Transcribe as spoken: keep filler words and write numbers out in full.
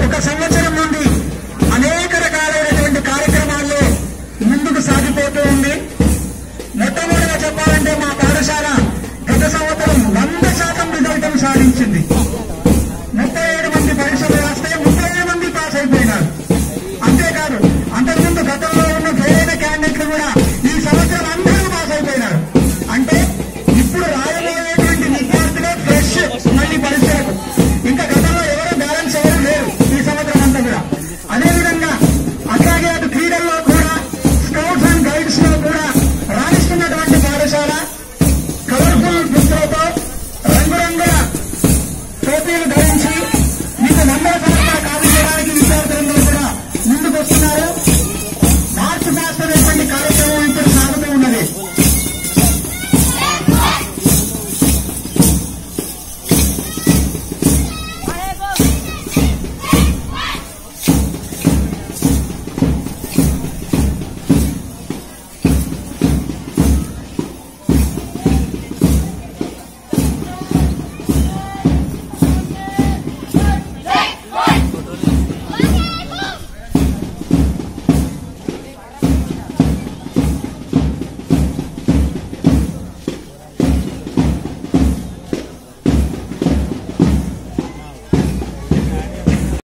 ఒక సంవత్సరం నుండి అనేక రకాలైనటువంటి కార్యక్రమాల్లో ముందుకు సాగిపోతూ ఉంది. మొట్టమొదటిగా చెప్పాలంటే మా పాఠశాల గత సంవత్సరం వంద శాతం రిజల్ట్ సాధించింది.